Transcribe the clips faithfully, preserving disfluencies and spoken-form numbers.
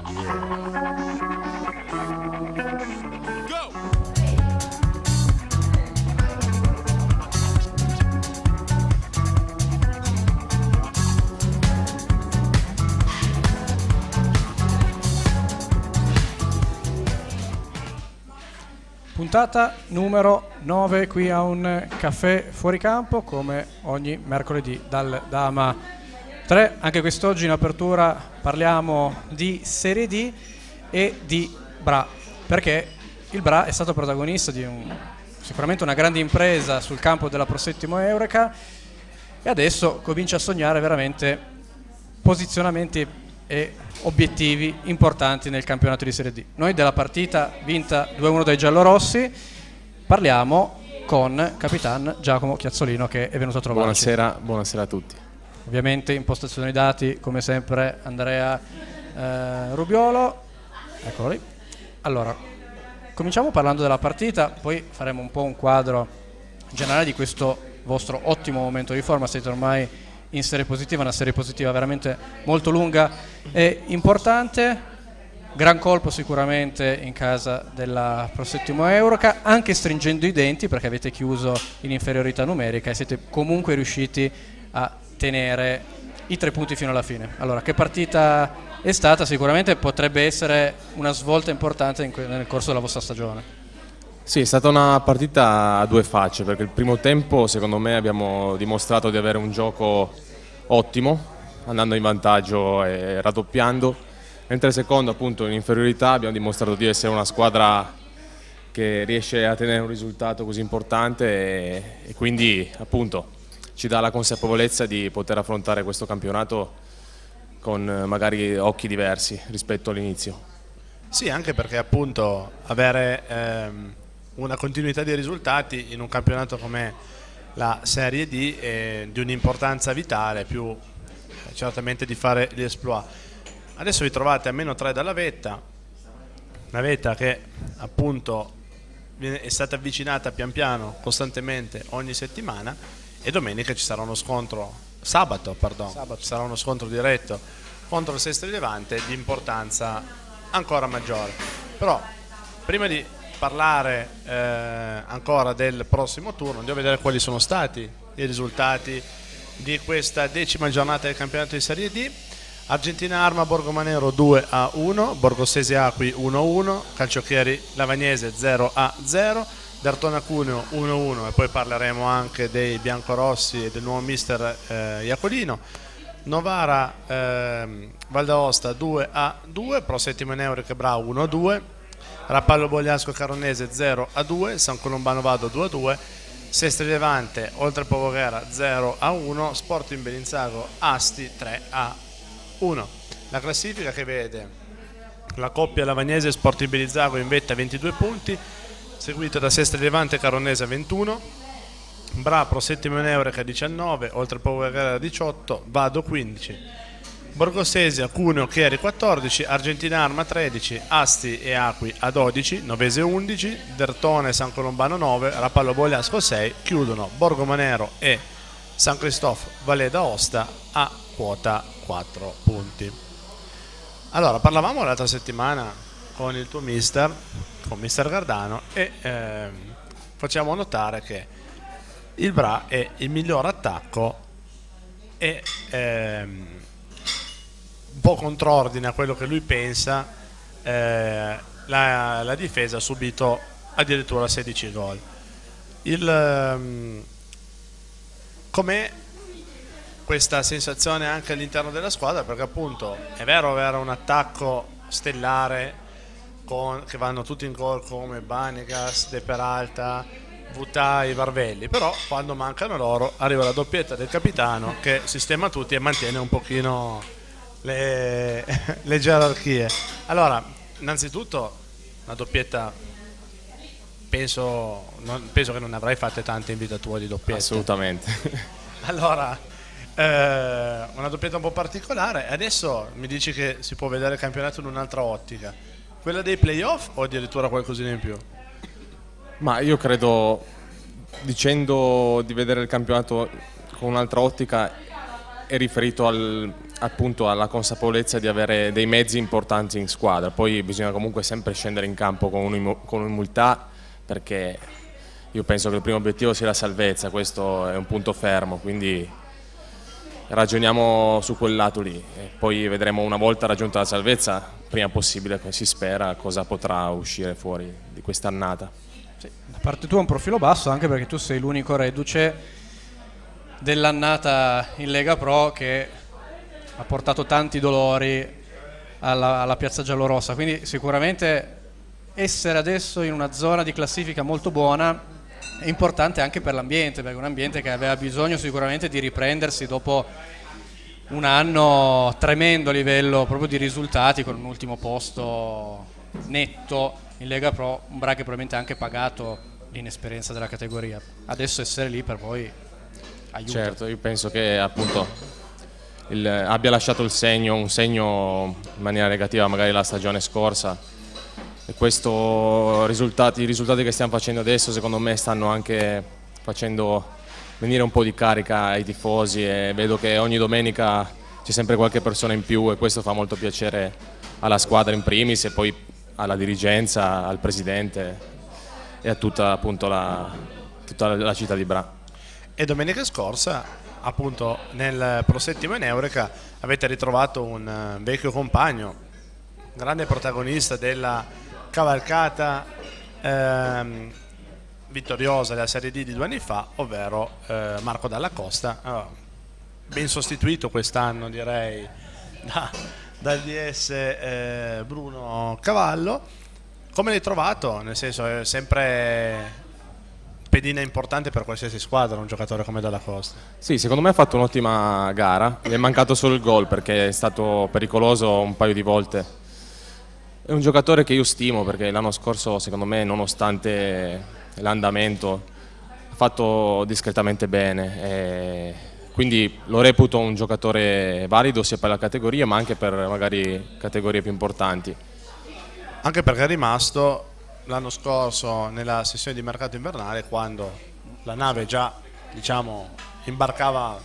Puntata numero nove qui a un caffè fuori campo, come ogni mercoledì dal Dama tre. Anche quest'oggi in apertura parliamo di Serie D e di Bra, perché il Bra è stato protagonista di un, sicuramente una grande impresa sul campo della Pro Settimo Eureka e adesso comincia a sognare veramente posizionamenti e obiettivi importanti nel campionato di Serie D. Noi della partita vinta due a uno dai giallorossi parliamo con Capitan Giacomo Chiazzolino, che è venuto a trovarci. Buonasera, buonasera a tutti. Ovviamente impostazione dati come sempre Andrea eh, Rubiolo, eccolo lì. Allora, cominciamo parlando della partita, poi faremo un po' un quadro generale di questo vostro ottimo momento di forma. Siete ormai in serie positiva, una serie positiva veramente molto lunga e importante. Gran colpo sicuramente in casa della Pro Settimo Eureka, anche stringendo i denti perché avete chiuso in inferiorità numerica e siete comunque riusciti a tenere i tre punti fino alla fine. Allora, che partita è stata? Sicuramente potrebbe essere una svolta importante in nel corso della vostra stagione. Sì, è stata una partita a due facce, perché il primo tempo secondo me abbiamo dimostrato di avere un gioco ottimo, andando in vantaggio e raddoppiando, mentre il secondo appunto in inferiorità abbiamo dimostrato di essere una squadra che riesce a tenere un risultato così importante e, e quindi appunto ci dà la consapevolezza di poter affrontare questo campionato con magari occhi diversi rispetto all'inizio. Sì, anche perché appunto avere ehm, una continuità di risultati in un campionato come la Serie D è di un'importanza vitale, più eh, certamente di fare gli exploit. Adesso vi trovate a meno tre dalla vetta, una vetta che appunto viene, è stata avvicinata pian piano, costantemente, ogni settimana, e domenica ci sarà uno scontro, sabato, pardon, sabato. Ci sarà uno scontro diretto contro il Sestri Levante di importanza ancora maggiore. Però prima di parlare eh, ancora del prossimo turno, andiamo a vedere quali sono stati i risultati di questa decima giornata del campionato di Serie D. Argentina Arma Borgomanero due a uno, Borgossese Acqui uno a uno, Calciocchieri Lavagnese zero a zero, Dertona Cuneo uno a uno, e poi parleremo anche dei biancorossi e del nuovo mister eh, Iacolino. Novara eh, Val d'Aosta due a due, Pro Settimo Eureka Bra uno a due, Rapallo Bogliasco Caronese zero a due, San Colombano Vado due a due, Sestri Levante Oltre Povoghera zero a uno, Sporting Bellinzago Asti tre a uno. La classifica che vede la coppia Lavagnese Sporting Bellinzago in vetta ventidue punti, seguito da Sestri Levante Caronese ventuno, Bra Pro Settimo Eureka diciannove, Oltre Povoghera diciotto, Vado quindici, Borgosesia, Cuneo, Chieri quattordici, Argentina Arma tredici, Asti e Acqui a dodici, Novese undici, Dertone e San Colombano nove, Rapallo Bogliasco sei, chiudono Borgomanero e San Cristoforo Valle d'Aosta a quota quattro punti. Allora, parlavamo l'altra settimana con il tuo mister, con mister Gardano, e ehm, facciamo notare che il Bra è il miglior attacco e ehm, un po' contrordine a quello che lui pensa, eh, la, la difesa ha subito addirittura sedici gol. Il, um, com'è questa sensazione anche all'interno della squadra? Perché appunto è vero avere un attacco stellare con, che vanno tutti in gol come Banegas, De Peralta, Vutai, Varvelli, però quando mancano loro arriva la doppietta del capitano che sistema tutti e mantiene un pochino Le, le gerarchie. Allora, innanzitutto la doppietta penso, non, penso che non ne avrai fatte tante in vita tua di doppietta. Assolutamente. Allora, eh, una doppietta un po' particolare. Adesso mi dici che si può vedere il campionato in un'altra ottica, quella dei playoff o addirittura qualcosina in più? Ma io credo, dicendo di vedere il campionato con un'altra ottica, è riferito al, appunto alla consapevolezza di avere dei mezzi importanti in squadra. Poi bisogna comunque sempre scendere in campo con, con umiltà, perché io penso che il primo obiettivo sia la salvezza, questo è un punto fermo, quindi ragioniamo su quel lato lì e poi vedremo una volta raggiunta la salvezza, prima possibile, si spera, cosa potrà uscire fuori di quest'annata. Sì, da parte tua un profilo basso, anche perché tu sei l'unico reduce dell'annata in Lega Pro che ha portato tanti dolori alla, alla piazza giallorossa, quindi sicuramente essere adesso in una zona di classifica molto buona è importante anche per l'ambiente, perché è un ambiente che aveva bisogno sicuramente di riprendersi dopo un anno tremendo a livello proprio di risultati, con un ultimo posto netto in Lega Pro, un Bra che probabilmente ha anche pagato l'inesperienza della categoria. Adesso essere lì per voi aiuta. Certo, io penso che appunto il, abbia lasciato il segno, un segno in maniera negativa magari la stagione scorsa, e questo risultati, i risultati che stiamo facendo adesso secondo me stanno anche facendo venire un po' di carica ai tifosi, e vedo che ogni domenica c'è sempre qualche persona in più e questo fa molto piacere alla squadra in primis e poi alla dirigenza, al presidente e a tutta, appunto, la, tutta la città di Bra. E domenica scorsa, appunto nel prosettimo in Eureka, avete ritrovato un vecchio compagno, grande protagonista della cavalcata ehm, vittoriosa della Serie D di due anni fa, ovvero eh, Marco Dalla Costa, allora, ben sostituito quest'anno direi da, dal D S eh, Bruno Cavallo. Come l'hai trovato? Nel senso, è sempre pedina importante per qualsiasi squadra un giocatore come Dalla Costa. Sì, secondo me ha fatto un'ottima gara, gli è mancato solo il gol perché è stato pericoloso un paio di volte. È un giocatore che io stimo perché l'anno scorso secondo me, nonostante l'andamento, ha fatto discretamente bene, e quindi lo reputo un giocatore valido sia per la categoria ma anche per magari categorie più importanti. Anche perché è rimasto l'anno scorso nella sessione di mercato invernale, quando la nave già, diciamo, imbarcava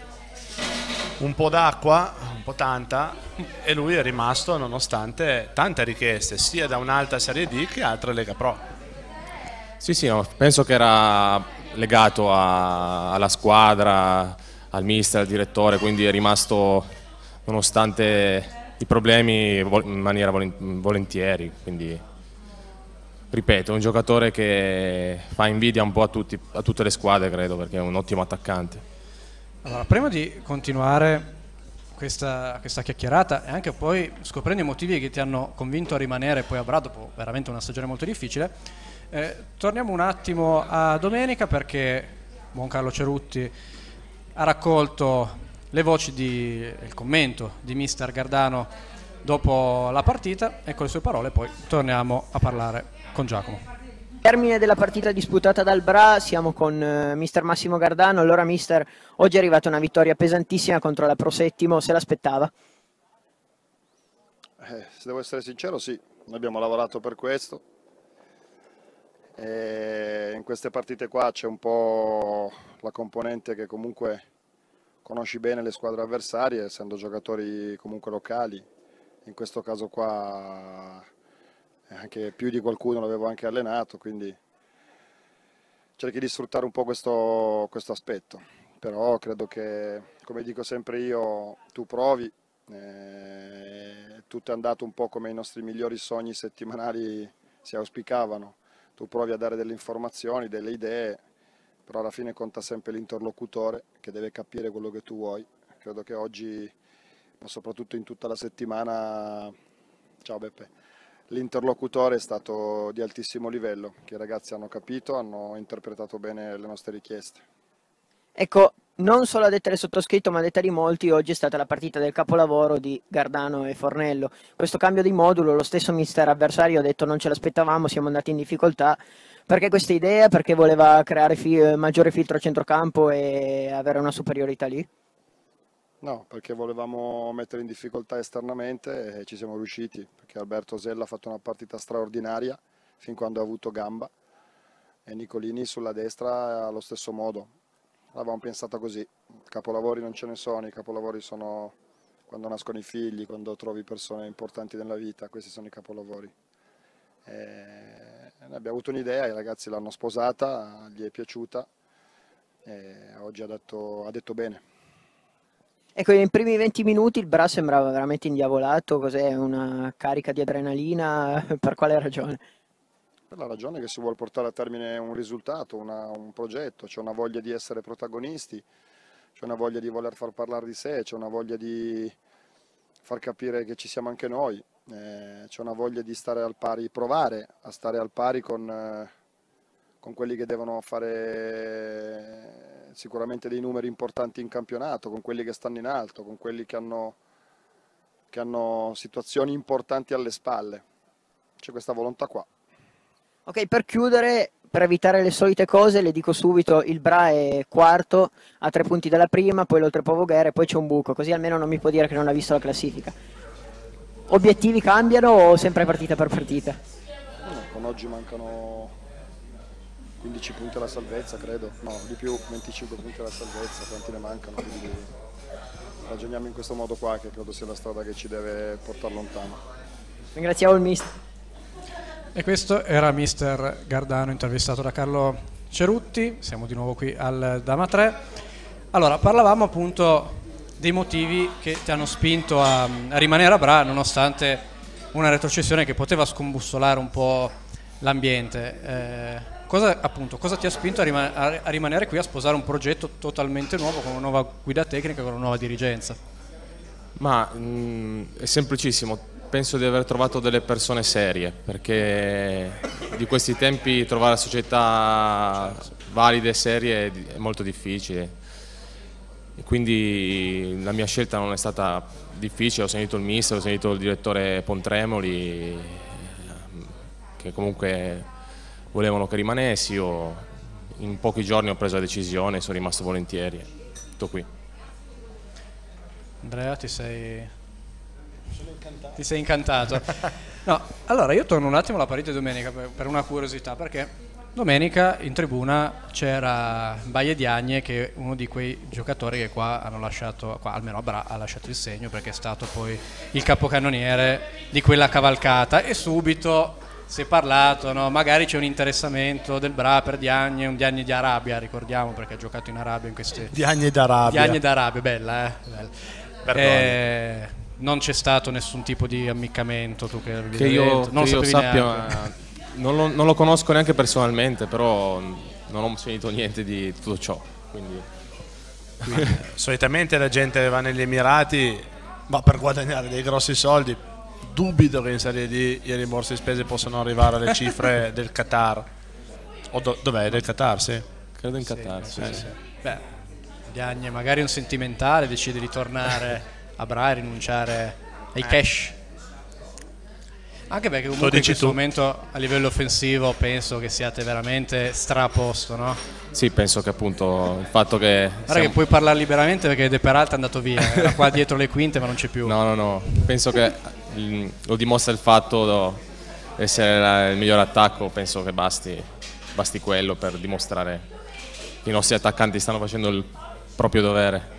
un po' d'acqua, un po' tanta, e lui è rimasto nonostante tante richieste sia da un'alta Serie D che altra Lega Pro. Sì, sì, no, penso che era legato a, alla squadra, al mister, al direttore, quindi è rimasto nonostante i problemi in maniera volentieri, quindi ripeto, è un giocatore che fa invidia un po' a, tutti, a tutte le squadre, credo, perché è un ottimo attaccante. Allora, prima di continuare questa, questa chiacchierata e anche poi scoprendo i motivi che ti hanno convinto a rimanere poi a Bra dopo veramente una stagione molto difficile, eh, torniamo un attimo a domenica, perché buon Carlo Cerutti ha raccolto le voci di, il commento di mister Gardano dopo la partita, e con le sue parole poi torniamo a parlare con Giacomo. Termine della partita disputata dal Bra, siamo con uh, mister Massimo Gardano. Allora mister, oggi è arrivata una vittoria pesantissima contro la Pro Settimo, se l'aspettava? Eh, se devo essere sincero, sì, noi abbiamo lavorato per questo. E in queste partite qua c'è un po' la componente che comunque conosci bene le squadre avversarie, essendo giocatori comunque locali. In questo caso qua anche più di qualcuno l'avevo anche allenato, quindi cerchi di sfruttare un po' questo, questo aspetto. Però credo che, come dico sempre io, tu provi, eh, tutto è andato un po' come i nostri migliori sogni settimanali si auspicavano. Tu provi a dare delle informazioni, delle idee, però alla fine conta sempre l'interlocutore che deve capire quello che tu vuoi. Credo che oggi, ma soprattutto in tutta la settimana, ciao Beppe, l'interlocutore è stato di altissimo livello, che i ragazzi hanno capito, hanno interpretato bene le nostre richieste. Ecco, non solo a detta del sottoscritto ma a detta di molti, oggi è stata la partita del capolavoro di Gardano e Fornello. Questo cambio di modulo, lo stesso mister avversario ha detto non ce l'aspettavamo, siamo andati in difficoltà. Perché questa idea? Perché voleva creare fi maggiore filtro a centrocampo e avere una superiorità lì? No, perché volevamo mettere in difficoltà esternamente e ci siamo riusciti, perché Alberto Sella ha fatto una partita straordinaria fin quando ha avuto gamba, e Nicolini sulla destra allo stesso modo. l'avevamo pensata così. Capolavori non ce ne sono, i capolavori sono quando nascono i figli, quando trovi persone importanti nella vita, questi sono i capolavori. E ne abbiamo avuto un'idea, i ragazzi l'hanno sposata, gli è piaciuta e oggi ha detto, ha detto bene. Ecco, nei primi venti minuti il Bra sembrava veramente indiavolato, cos'è, una carica di adrenalina, per quale ragione? Per la ragione che si vuole portare a termine un risultato, una, un progetto, c'è una voglia di essere protagonisti, c'è una voglia di voler far parlare di sé, c'è una voglia di far capire che ci siamo anche noi, eh, c'è una voglia di stare al pari, provare a stare al pari con, eh, con quelli che devono fare sicuramente dei numeri importanti in campionato, con quelli che stanno in alto, con quelli che hanno, che hanno situazioni importanti alle spalle. C'è questa volontà qua. Ok, per chiudere, per evitare le solite cose, le dico subito, il Bra è quarto, a tre punti dalla prima, poi l'Oltrepò Voghera e poi c'è un buco, così almeno non mi può dire che non ha visto la classifica. Obiettivi cambiano o sempre partita per partita? No, con oggi mancano quindici punti alla salvezza, credo, no, di più, venticinque punti alla salvezza, quanti ne mancano, quindi ragioniamo in questo modo qua, che credo sia la strada che ci deve portare lontano. Ringraziamo il mister. E questo era mister Gardano, intervistato da Carlo Cerutti. Siamo di nuovo qui al Dama tre. Allora, parlavamo appunto dei motivi che ti hanno spinto a, a rimanere a Bra nonostante una retrocessione che poteva scombussolare un po' l'ambiente. Eh, cosa, appunto, cosa ti ha spinto a, rima a, a rimanere qui, a sposare un progetto totalmente nuovo, con una nuova guida tecnica, con una nuova dirigenza? Ma mh, è semplicissimo. Penso di aver trovato delle persone serie, perché di questi tempi trovare società valide e serie è molto difficile. E quindi la mia scelta non è stata difficile, ho sentito il mister, ho sentito il direttore Pontremoli, che comunque volevano che rimanessi. Io in pochi giorni ho preso la decisione e sono rimasto volentieri. Tutto qui. Andrea, ti sei... Ti sei incantato. No, allora io torno un attimo alla partita di domenica per, per una curiosità, perché domenica in tribuna c'era Baie Diagne, che è uno di quei giocatori che qua hanno lasciato, qua almeno a Bra ha lasciato il segno, perché è stato poi il capocannoniere di quella cavalcata e subito si è parlato, no? Magari c'è un interessamento del Bra per Diagne, un Diagne di Arabia, ricordiamo, perché ha giocato in Arabia in queste... Diagne d'Arabia. Diagne d'Arabia, bella, eh? Bella. Eh, non c'è stato nessun tipo di ammiccamento, tu che, che io, non che lo io sappia, non lo, non lo conosco neanche personalmente, però non ho sentito niente di tutto ciò. Quindi. Quindi, solitamente la gente va negli Emirati ma per guadagnare dei grossi soldi. Dubito che in Serie D i rimborsi spese possano arrivare alle cifre del Qatar. O do, dov'è? Del Qatar, sì. Credo in sì, Qatar, sì, sì, sì. sì. Beh, Diagne magari un sentimentale decide di tornare a Bra e rinunciare ai cash. Anche perché comunque in questo tu. momento a livello offensivo penso che siate veramente straposto, no? Sì, penso che appunto il fatto che... Guarda siamo... che puoi parlare liberamente perché De Peralta è andato via, era qua dietro le quinte ma non c'è più. No, no, no, penso che lo dimostra il fatto di essere il miglior attacco, penso che basti, basti quello per dimostrare che i nostri attaccanti stanno facendo il proprio dovere.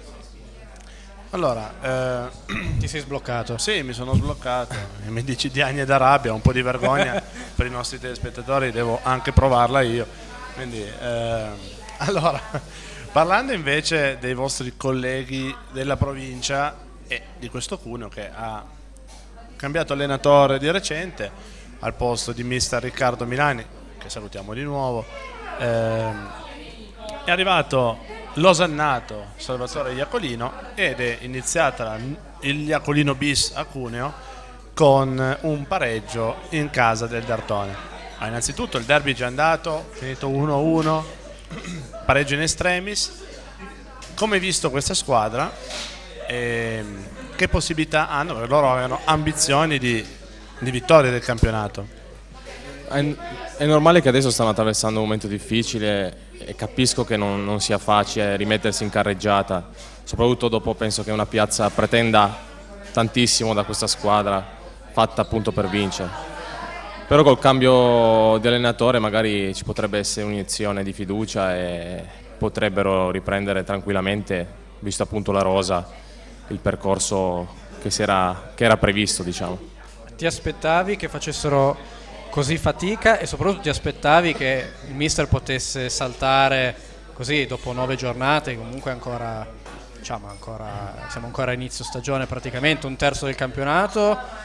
Allora, eh, ti sei sbloccato? Sì, mi sono sbloccato. E mi dici Diagne d'Arabia, un po' di vergogna per i nostri telespettatori, devo anche provarla io. Quindi, eh, allora, parlando invece dei vostri colleghi della provincia e di questo Cuneo che ha cambiato allenatore di recente al posto di mister Riccardo Milani, che salutiamo di nuovo, eh, è arrivato l'osannato Salvatore Iacolino ed è iniziata il Iacolino bis a Cuneo con un pareggio in casa del Dartone. Ah, innanzitutto il derby è già andato, finito uno a uno, pareggio in extremis. Come hai visto questa squadra? E che possibilità hanno? Perché loro avevano ambizioni di, di vittoria del campionato. È, è normale che adesso stanno attraversando un momento difficile e capisco che non, non sia facile rimettersi in carreggiata, soprattutto dopo penso che una piazza pretenda tantissimo da questa squadra fatta appunto per vincere. Però col cambio di allenatore magari ci potrebbe essere un'iniezione di fiducia e potrebbero riprendere tranquillamente, visto appunto la rosa, il percorso che, si era, che era previsto, diciamo. Ti aspettavi che facessero così fatica e soprattutto ti aspettavi che il mister potesse saltare così dopo nove giornate, comunque ancora, diciamo, ancora, siamo ancora a inizio stagione praticamente, un terzo del campionato?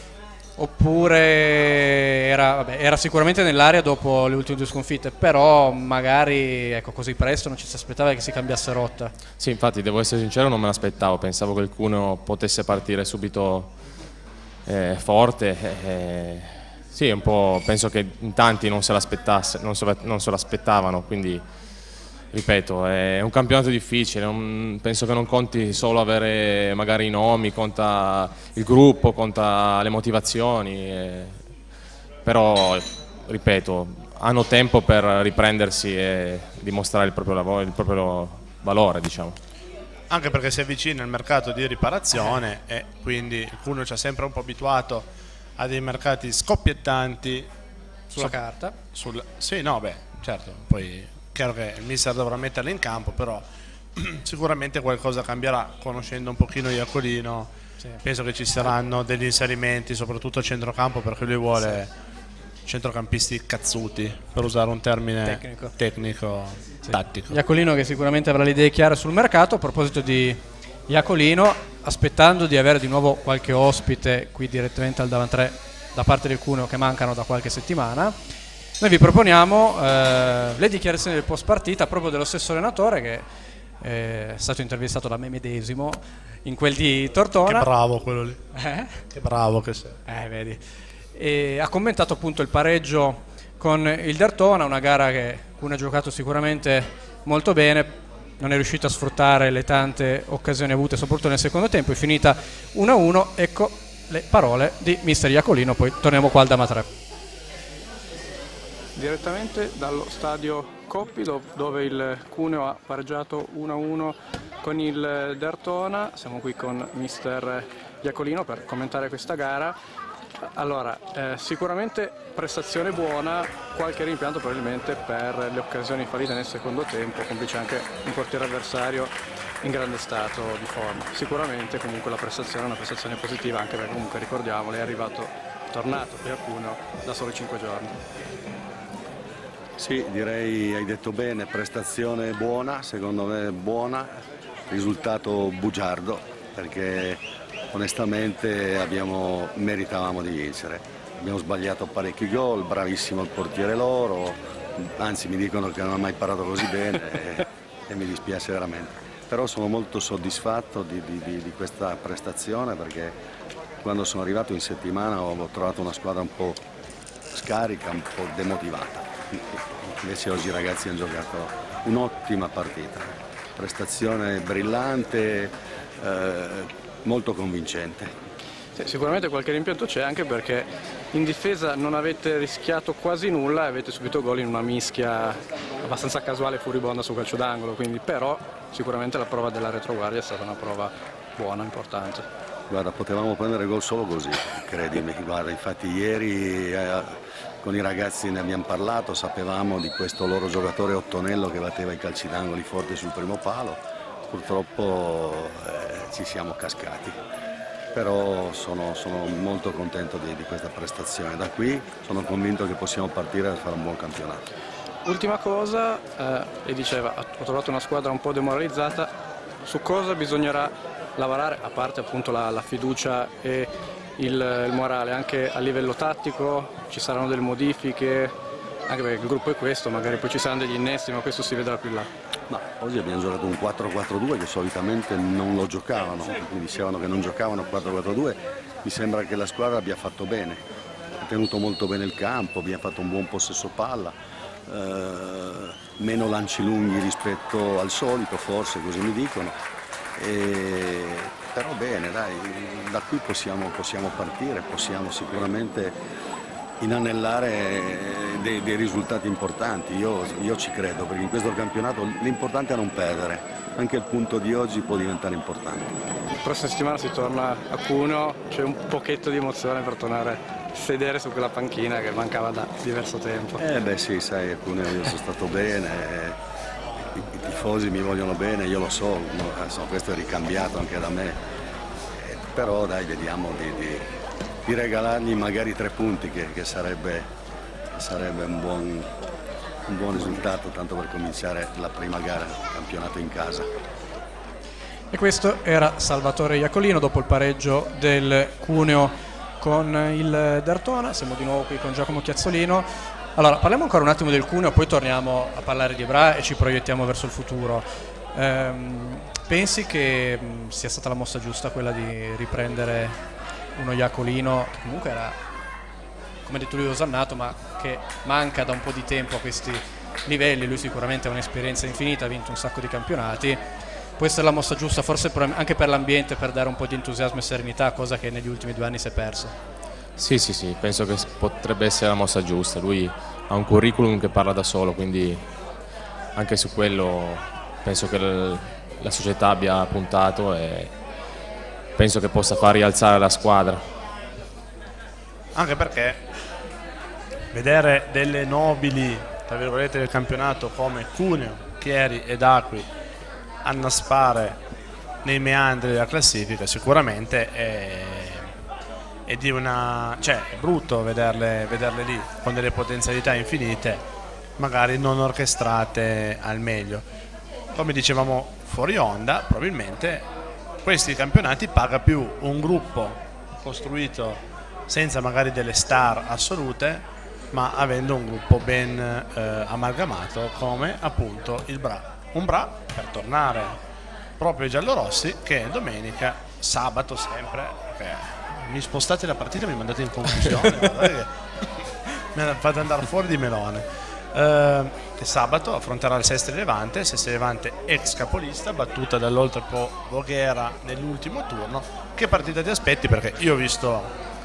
Oppure era, vabbè, era sicuramente nell'aria dopo le ultime due sconfitte, però magari ecco, così presto non ci si aspettava che si cambiasse rotta? Sì, infatti devo essere sincero, non me l'aspettavo, pensavo che il Cuneo potesse partire subito eh, forte. Eh, sì, un po', penso che in tanti non se l'aspettasse, non se, non se l'aspettavano, quindi ripeto, è un campionato difficile, non, penso che non conti solo avere magari i nomi, conta il gruppo, conta le motivazioni, eh, però ripeto, hanno tempo per riprendersi e dimostrare il proprio lavoro, il proprio valore, diciamo. Anche perché si avvicina il mercato di riparazione e quindi il Cuneo ci ha sempre un po' abituato a dei mercati scoppiettanti Sulla so, carta? Sul, sì, no, beh, certo, poi chiaro che il mister dovrà metterli in campo, però sicuramente qualcosa cambierà, conoscendo un pochino Iacolino, sì. Penso che ci saranno degli inserimenti, soprattutto a centrocampo, perché lui vuole sì. centrocampisti cazzuti, per usare un termine tecnico, tecnico sì. tattico. Iacolino che sicuramente avrà le idee chiare sul mercato. A proposito di Iacolino, aspettando di avere di nuovo qualche ospite qui direttamente al Davantre da parte del Cuneo, che mancano da qualche settimana, noi vi proponiamo eh, le dichiarazioni del post partita proprio dello stesso allenatore, che è stato intervistato da me medesimo in quel di Tortona. Che bravo quello lì, eh? Che bravo che sei. Eh, vedi. E ha commentato appunto il pareggio con il Derthona, una gara che Cuneo ha giocato sicuramente molto bene, non è riuscito a sfruttare le tante occasioni avute soprattutto nel secondo tempo, è finita uno a uno. Ecco le parole di mister Iacolino, poi torniamo qua al Davantre. Direttamente dallo stadio Coppi, dove il Cuneo ha pareggiato uno a uno con il Derthona. Siamo qui con mister Iacolino per commentare questa gara. Allora, eh, sicuramente prestazione buona, qualche rimpianto probabilmente per le occasioni fallite nel secondo tempo, complice anche un portiere avversario in grande stato di forma. Sicuramente comunque la prestazione è una prestazione positiva, anche perché comunque ricordiamolo è arrivato, tornato qui a Cuneo da solo cinque giorni. Sì, direi hai detto bene, prestazione buona, secondo me buona, risultato bugiardo, perché onestamente abbiamo, meritavamo di vincere. Abbiamo sbagliato parecchi gol, bravissimo il portiere loro, anzi mi dicono che non ha mai parato così bene e, e mi dispiace veramente. Però sono molto soddisfatto di, di, di, di questa prestazione, perché quando sono arrivato in settimana ho trovato una squadra un po' scarica, un po' demotivata. Invece oggi i ragazzi hanno giocato un'ottima partita, prestazione brillante, eh, molto convincente. Sì, sicuramente qualche rimpianto c'è, anche perché in difesa non avete rischiato quasi nulla e avete subito gol in una mischia abbastanza casuale, furibonda su calcio d'angolo, quindi però sicuramente la prova della retroguardia è stata una prova buona, importante. Guarda, potevamo prendere gol solo così, credimi. Guarda, infatti ieri eh, con i ragazzi ne abbiamo parlato, sapevamo di questo loro giocatore Ottonello che batteva i calci d'angoli forte sul primo palo. Purtroppo eh, ci siamo cascati, però sono, sono molto contento di, di questa prestazione. Da qui sono convinto che possiamo partire per fare un buon campionato. Ultima cosa, eh, e diceva, ho trovato una squadra un po' demoralizzata, su cosa bisognerà lavorare, a parte appunto la, la fiducia e il, il morale, anche a livello tattico ci saranno delle modifiche, anche perché il gruppo è questo, magari poi ci saranno degli innesti, ma questo si vedrà più là. Ma oggi abbiamo giocato un quattro quattro due che solitamente non lo giocavano, mi dicevano che non giocavano quattro quattro due, mi sembra che la squadra abbia fatto bene, ha tenuto molto bene il campo, abbiamo fatto un buon possesso palla, eh, meno lanci lunghi rispetto al solito forse, così mi dicono. E, però bene, dai, da qui possiamo, possiamo partire, possiamo sicuramente inanellare dei, dei risultati importanti. Io, io ci credo, perché in questo campionato l'importante è non perdere, anche il punto di oggi può diventare importante. La prossima settimana si torna a Cuneo, c'è un pochetto di emozione per tornare a sedere su quella panchina che mancava da diverso tempo. Eh beh sì, sai, a Cuneo io sono stato bene, i tifosi mi vogliono bene, io lo so, no, adesso questo è ricambiato anche da me, eh, però dai, vediamo di, di, di regalargli magari tre punti che, che sarebbe, sarebbe un, buon, un buon risultato, tanto per cominciare la prima gara del campionato in casa. E questo era Salvatore Iacolino dopo il pareggio del Cuneo con il Derthona. Siamo di nuovo qui con Giacomo Chiazzolino. Allora, parliamo ancora un attimo del Cuneo, poi torniamo a parlare di Bra e ci proiettiamo verso il futuro. Ehm, pensi che mh, sia stata la mossa giusta quella di riprendere uno Iacolino, che comunque era, come detto lui, osannato, ma che manca da un po' di tempo a questi livelli? Lui sicuramente ha un'esperienza infinita, ha vinto un sacco di campionati. Può essere la mossa giusta, forse per, anche per l'ambiente, per dare un po' di entusiasmo e serenità, cosa che negli ultimi due anni si è persa. Sì, sì, sì, penso che potrebbe essere la mossa giusta. Lui ha un curriculum che parla da solo, quindi anche su quello penso che la società abbia puntato e penso che possa far rialzare la squadra. Anche perché vedere delle nobili, tra virgolette, del campionato come Cuneo, Chieri ed Acqui annaspare nei meandri della classifica sicuramente è... e di una, cioè è brutto vederle, vederle lì con delle potenzialità infinite, magari non orchestrate al meglio. Come dicevamo fuori onda, probabilmente questi campionati paga più un gruppo costruito senza magari delle star assolute, ma avendo un gruppo ben eh, amalgamato come appunto il Bra. Un Bra, per tornare proprio ai giallorossi, che domenica, sabato sempre, perché mi spostate la partita e mi mandate in confusione. Che mi fate andare fuori di melone. Eh, che sabato affronterà il Sestri Levante, Sestri Levante ex capolista, battuta dall'Oltrepo Voghera nell'ultimo turno. Che partita ti aspetti? Perché io ho visto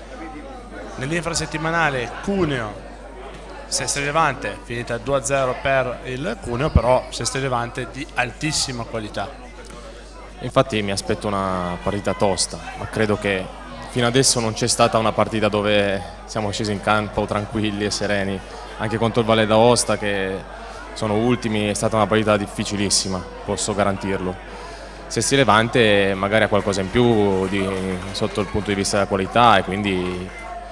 nell'infrasettimanale Cuneo Sestri Levante, finita due a zero per il Cuneo, però Sestri Levante di altissima qualità. Infatti mi aspetto una partita tosta, ma credo che fino adesso non c'è stata una partita dove siamo scesi in campo tranquilli e sereni. Anche contro il Valle d'Aosta, che sono ultimi, è stata una partita difficilissima, posso garantirlo. Sestri Levante magari ha qualcosa in più di, sotto il punto di vista della qualità, e quindi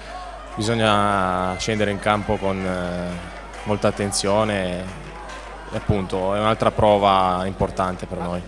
bisogna scendere in campo con eh, molta attenzione, e appunto è un'altra prova importante per noi.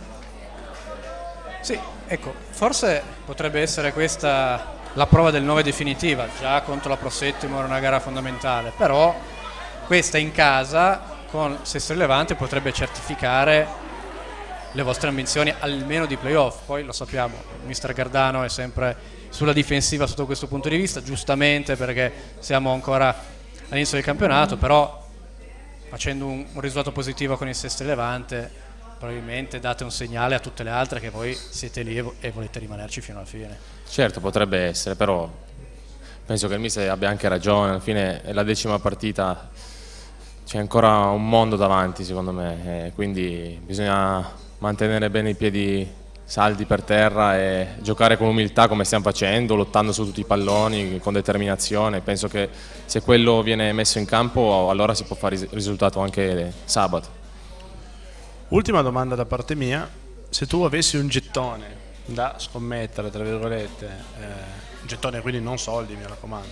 Sì, ecco, forse potrebbe essere questa la prova del nove definitiva. Già contro la Pro Settimo era una gara fondamentale, però questa in casa con Sestri Levante potrebbe certificare le vostre ambizioni almeno di playoff. Poi lo sappiamo, il mister Gardano è sempre sulla difensiva sotto questo punto di vista, giustamente, perché siamo ancora all'inizio del campionato, però facendo un, un risultato positivo con il Sestri Levante probabilmente date un segnale a tutte le altre che voi siete lì e volete rimanerci fino alla fine. Certo, potrebbe essere, però penso che il mister abbia anche ragione. Alla fine è la decima partita, c'è ancora un mondo davanti secondo me, e quindi bisogna mantenere bene i piedi saldi per terra e giocare con umiltà come stiamo facendo, lottando su tutti i palloni con determinazione. Penso che se quello viene messo in campo allora si può fare il risultato anche sabato. Ultima domanda da parte mia: se tu avessi un gettone da scommettere, tra virgolette, eh, un gettone quindi non soldi, mi raccomando,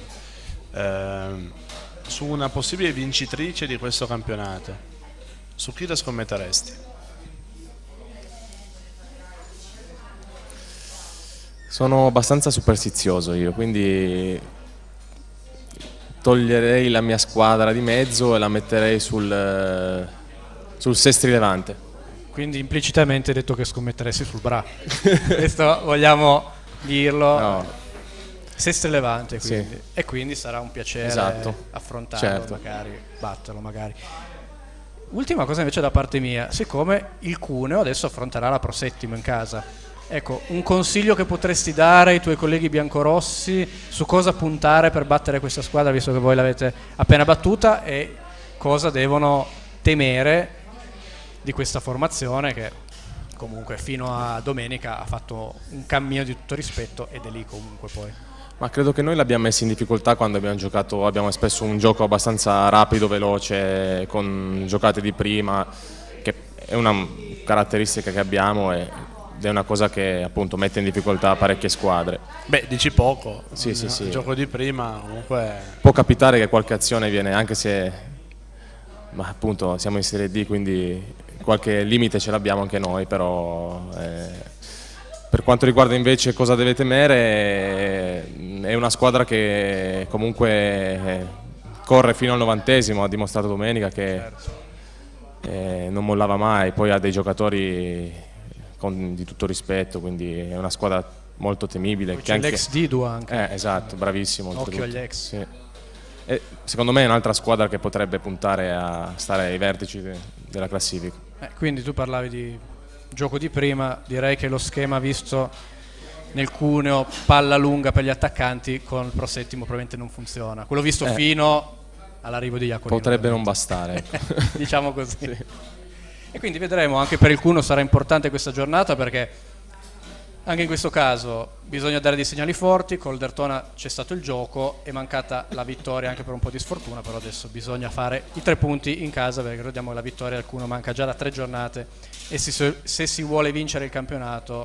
eh, su una possibile vincitrice di questo campionato, su chi la scommetteresti? Sono abbastanza superstizioso io, quindi toglierei la mia squadra di mezzo e la metterei sul, sul Sestri Levante. Quindi implicitamente hai detto che scommetteresti sul Bra. Questo vogliamo dirlo. No. Sestri Levante, quindi. Sì. E quindi sarà un piacere esatto. affrontarlo, certo. magari batterlo magari. Ultima cosa invece da parte mia: siccome il Cuneo adesso affronterà la Pro Settimo in casa, ecco, un consiglio che potresti dare ai tuoi colleghi biancorossi su cosa puntare per battere questa squadra, visto che voi l'avete appena battuta, e cosa devono temere di questa formazione che comunque fino a domenica ha fatto un cammino di tutto rispetto, ed è lì comunque poi. Ma credo che noi l'abbiamo messo in difficoltà quando abbiamo giocato, abbiamo espresso un gioco abbastanza rapido, veloce, con giocate di prima, che è una caratteristica che abbiamo e, ed è una cosa che appunto mette in difficoltà parecchie squadre. Beh, dici poco, sì, sì, il sì. gioco di prima comunque... Può capitare che qualche azione viene, anche se ma appunto siamo in Serie D, quindi qualche limite ce l'abbiamo anche noi, però eh, per quanto riguarda invece cosa deve temere, è una squadra che comunque eh, corre fino al novantesimo, ha dimostrato domenica che eh, non mollava mai, poi ha dei giocatori con, di tutto rispetto, quindi è una squadra molto temibile. C'è anche... l'ex Didu anche. Eh, esatto, bravissimo. Occhio agli ex. Sì. E secondo me è un'altra squadra che potrebbe puntare a stare ai vertici de della classifica. Eh, quindi tu parlavi di gioco di prima, direi che lo schema visto nel Cuneo, palla lunga per gli attaccanti, con il Pro Settimo probabilmente non funziona. Quello visto eh. fino all'arrivo di Iacolino. Potrebbe non bastare. Ecco. Diciamo così. Sì. E quindi vedremo, anche per il Cuneo sarà importante questa giornata, perché anche in questo caso bisogna dare dei segnali forti. Col Derthona c'è stato il gioco, è mancata la vittoria anche per un po' di sfortuna, però adesso bisogna fare i tre punti in casa, perché ricordiamo che la vittoria al Cuneo manca già da tre giornate e se, se si vuole vincere il campionato,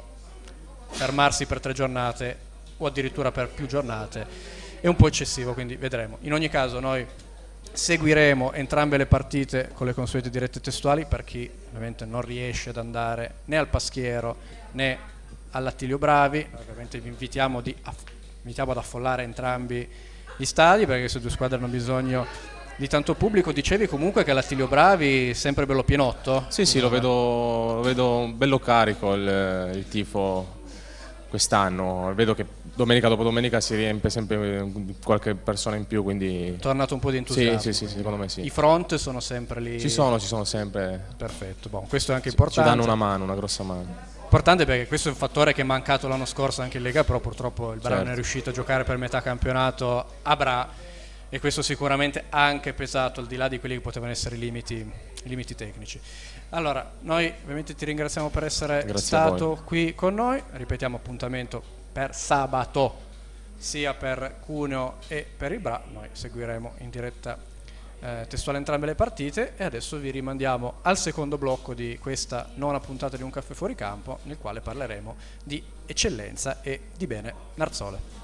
fermarsi per tre giornate o addirittura per più giornate è un po' eccessivo, quindi vedremo. In ogni caso noi seguiremo entrambe le partite con le consuete dirette testuali per chi ovviamente non riesce ad andare né al Paschiero né all'Attilio Bravi. Ovviamente vi invitiamo, di, invitiamo ad affollare entrambi gli stadi, perché queste due squadre hanno bisogno di tanto pubblico. Dicevi comunque che all'Attilio Bravi è sempre bello pienotto? Sì, sì, lo vedo, lo vedo bello carico il, il tifo quest'anno. Vedo che domenica dopo domenica si riempie sempre qualche persona in più, quindi... È tornato un po' di entusiasmo. Sì, sì, sì, secondo me sì. I front sono sempre lì? Ci sono, ci sono sempre. Perfetto, bon, questo è anche ci, importante. Ci danno una mano, una grossa mano. Importante perché questo è un fattore che è mancato l'anno scorso anche in Lega, però purtroppo il Bra certo. non è riuscito a giocare per metà campionato a Bra, e questo sicuramente ha anche pesato, al di là di quelli che potevano essere i limiti, i limiti tecnici. Allora, noi ovviamente ti ringraziamo per essere Grazie stato qui con noi, ripetiamo appuntamento per sabato sia per Cuneo e per il Bra, noi seguiremo in diretta Eh, testuale entrambe le partite, e adesso vi rimandiamo al secondo blocco di questa nona puntata di Un Caffè Fuori Campo, nel quale parleremo di eccellenza e di bene Narzole.